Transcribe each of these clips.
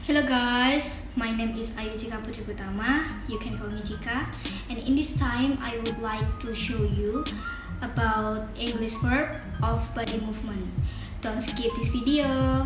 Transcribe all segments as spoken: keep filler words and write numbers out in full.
Hello guys, my name is Ayu Chika P G. You can call me Chika. And in this time, I would like to show you about English verb of body movement. Don't skip this video.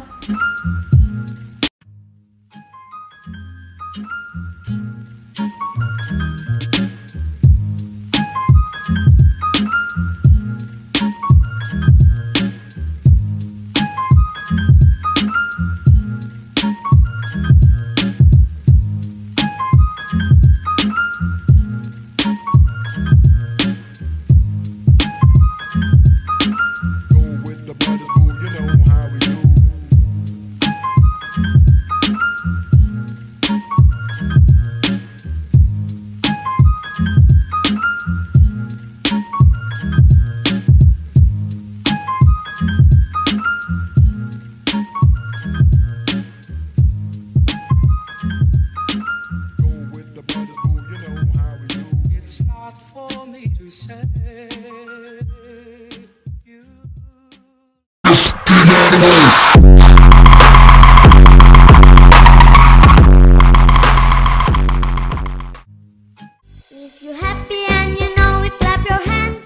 If you're happy and you know it, clap your hands.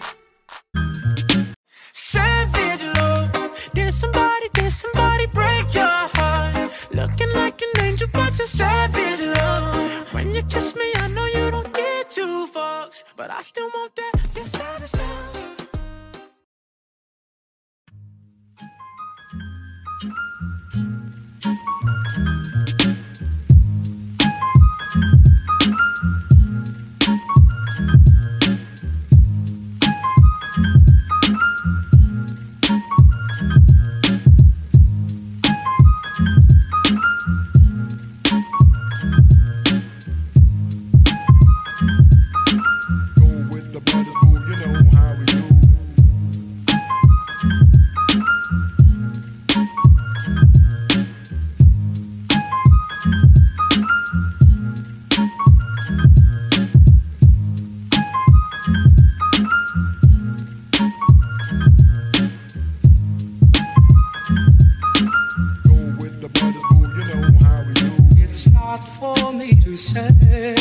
Savage love. Did somebody, did somebody break your heart? Looking like an angel, but you're savage love. When you kiss me, I know you don't get two fucks, but I still want that. You're savage love. For me to say